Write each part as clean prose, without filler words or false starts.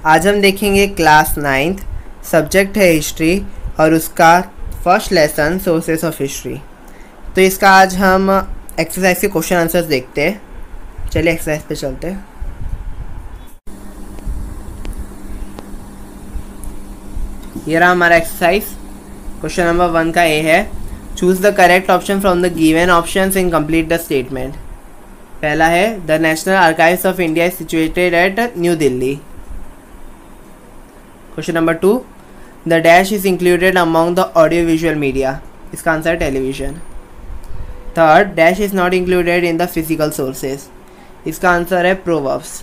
आज हम देखेंगे क्लास 9th, सब्जेक्ट है हिस्ट्री और उसका first lesson sources of history. तो इसका आज हम एक्सरसाइज के क्वेश्चन आंसर्स देखते हैं। चलिए एक्सरसाइज पे चलते हैं। ये रहा हमारा एक्सरसाइज। क्वेश्चन नंबर 1 का ए है, choose the correct option from the given options in complete the statement. पहला है the national archives of India is situated at New Delhi. Question number 2, the dash is included among the audio visual media. इसका answer है television. Third, dash is not included in the physical sources. इसका answer है proverbs.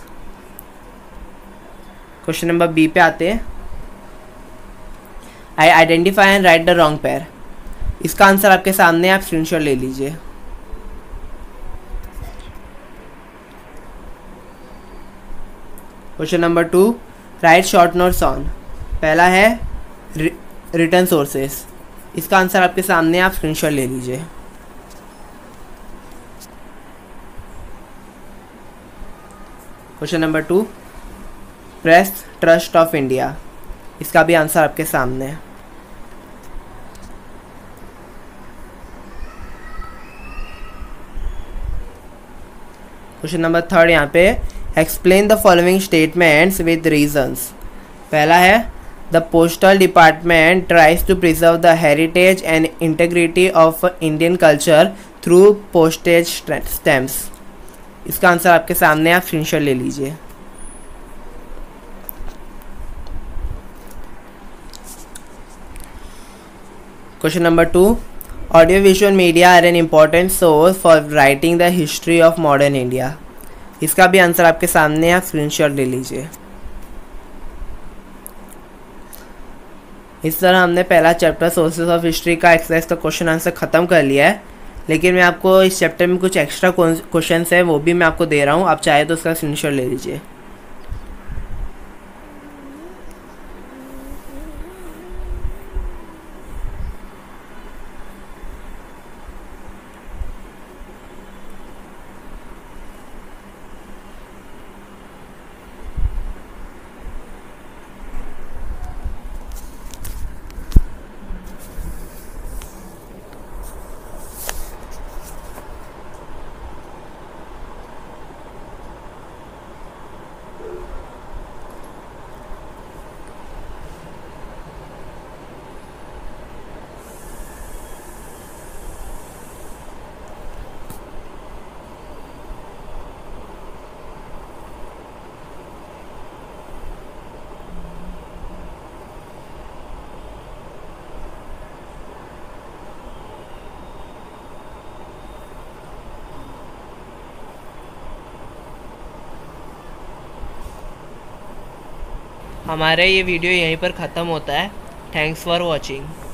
Question number B पे आते हैं, I identify and write the wrong pair. इसका answer आपके सामने, आप स्क्रीनशॉट ले लीजिए। Question number 2, write short notes on. पहला है रिटर्न सोर्सेस। इसका आंसर आपके सामने, आप स्क्रीनशॉट ले लीजिए। Question number 2, Press Trust of India. इसका भी आंसर आपके सामने है। क्वेश्चन नंबर 3 यहाँ पे, explain the following statements with reasons. पहला है the postal department tries to preserve the heritage and integrity of Indian culture through postage stamps. इसका आंसर आपके सामने, आप स्क्रीनशॉट ले लीजिए। Question number 2, audio visual media are an important source for writing the history of modern India. इसका भी answer आपके सामने, आप स्क्रीनशॉट ले लीजिए। इस तरह हमने पहला चैप्टर सोर्सेज ऑफ हिस्ट्री का एक्सरसाइज का क्वेश्चन आंसर ख़त्म कर लिया है, लेकिन मैं आपको इस चैप्टर में कुछ एक्स्ट्रा क्वेश्चंस है वो भी मैं आपको दे रहा हूँ। आप चाहे तो उसका स्क्रीनशॉट ले लीजिए। हमारा ये वीडियो यहीं पर ख़त्म होता है। Thanks for watching.